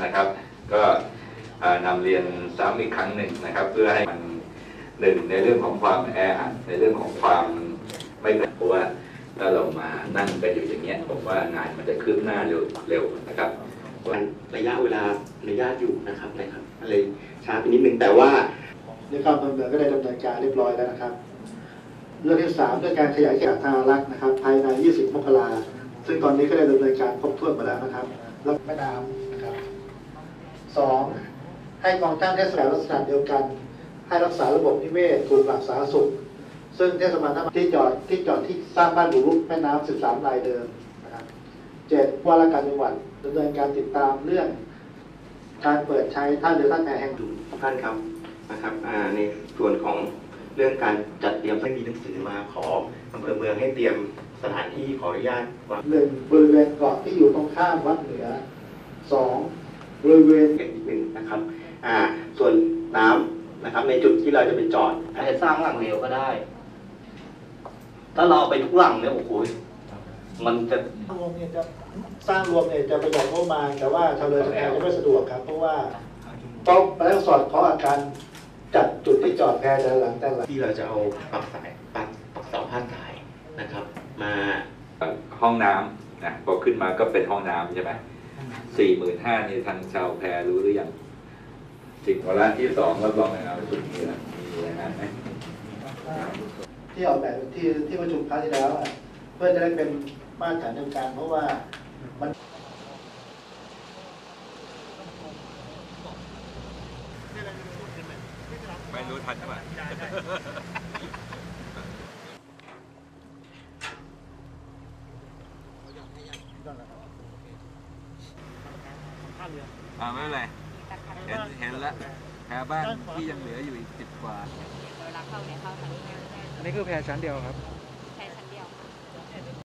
นะครับก็นำเรียนซ้ำอีกครั้งหนึ่งนะครับเพื่อให้มันหนึ่งในเรื่องของความแออัดในเรื่องของความไม่เพราะว่าถ้าเรามานั่งกันอยู่อย่างเงี้ยผมว่างานมันจะคืบหน้าเร็วนะครับระยะเวลาระยะอยู่นะครับอะไรช้าไปนิดนึงแต่ว่าในความดำเนินก็ได้ดำเนินการเรียบร้อยแล้วนะครับเรื่องที่3ด้วยการขยายเขตทางรักนะครับภายใน20 มกราซึ่งตอนนี้ก็ได้ดำเนินการครบถ้วนมาแล้วนะครับแล้วแม่น้ำนะครับ2ให้กองช่างเทศบาลลักษณะเดียวกันให้รักษาระบบนิเวศถูกหลักสาธารณสุขซึ่งเทศบาลที่จอดที่สร้างบ้านบุกรุกแม่น้ำ13 รายเดิมนะครับ7ว่าราชการจังหวัดดำเนินการติดตามเรื่องการเปิดใช้ท่าเรือท่าแพแห่งดุทุกท่านครับนะครับในส่วนของเรื่องการจัดเตรียมให้มีหนังสือมาขออำเภอเมืองให้เตรียมสถานที่ขออนุญาตว่า 1บริเวณเกาะที่อยู่ตรงข้ามวัดเหนือ2บริเวณอีกหนึ่งนะครับส่วนน้ำนะครับในจุดที่เราจะไปจอดอาจจะสร้างหลังเร็วก็ได้ถ้าเราไปทุกหลังเนี่ยโอ้โหมันจะรวมเนี่ยจะสร้างรวมเนี่ยจะประหยัดงบประมาณแต่ว่าชาวเรือชาวแพจะไม่สะดวกครับเพราะว่าต้องไปสอดเคาะอาการจัดจุดที่จอดแพแต่หลังที่เราจะเอาปักเสาพาดสายนะครับมาห้องน้ำนะพอขึ้นมาก็เป็นห้องน้ำใช่ไหม45,000นี่ทางชาวแพรู้หรือยังสิ่งวาระที่2รับรองงานประชุมนี้นะมีอะไรนั้นไหมที่ออกแบบที่ประชุมครั้งที่แล้วเพื่อจะได้เป็นมาตรฐานเดียวกันเพราะว่ามันไม่รู้ทันใช่ไหมไม่เป็นไรเห็นแล้วแพบ้านที่ยังเหลืออยู่อีก10 กว่าเวลาเข้าเนี่ยเข้าทางนี้อันนี้คือแพชั้นเดียวครับ